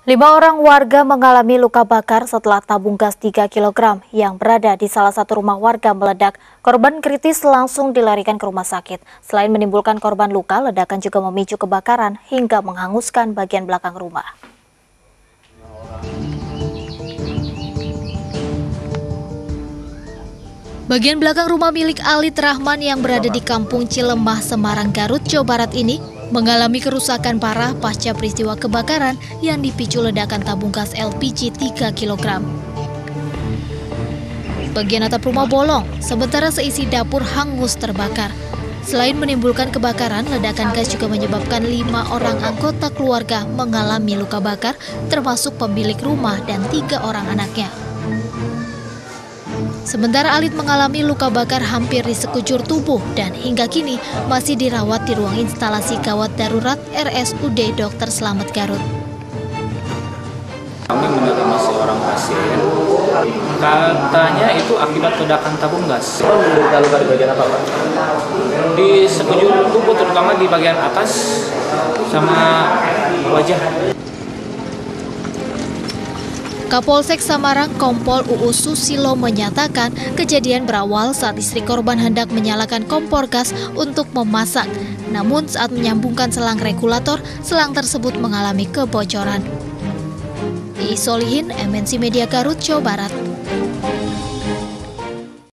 5 orang warga mengalami luka bakar setelah tabung gas 3 kg yang berada di salah satu rumah warga meledak. Korban kritis langsung dilarikan ke rumah sakit. Selain menimbulkan korban luka, ledakan juga memicu kebakaran hingga menghanguskan bagian belakang rumah. Bagian belakang rumah milik Alit Rahman yang berada di Kampung Cilemah, Semarang, Garut, Jawa Barat ini mengalami kerusakan parah pasca peristiwa kebakaran yang dipicu ledakan tabung gas LPG 3 kg. Bagian atap rumah bolong, sementara seisi dapur hangus terbakar. Selain menimbulkan kebakaran, ledakan gas juga menyebabkan 5 orang anggota keluarga mengalami luka bakar, termasuk pemilik rumah dan 3 orang anaknya. Sementara Alit mengalami luka bakar hampir di sekujur tubuh dan hingga kini masih dirawat di ruang instalasi gawat darurat RSUD Dr. Slamet Garut. Kami menerima seorang pasien, katanya itu akibat ledakan tabung gas. Menderita luka di bagian apa, Pak? Di sekujur tubuh, terutama di bagian atas sama wajah. Kapolsek Samarang Kompol UU Susilo menyatakan kejadian berawal saat istri korban hendak menyalakan kompor gas untuk memasak. Namun saat menyambungkan selang regulator, selang tersebut mengalami kebocoran. Solihin, MNC Media Garut, Jawa Barat.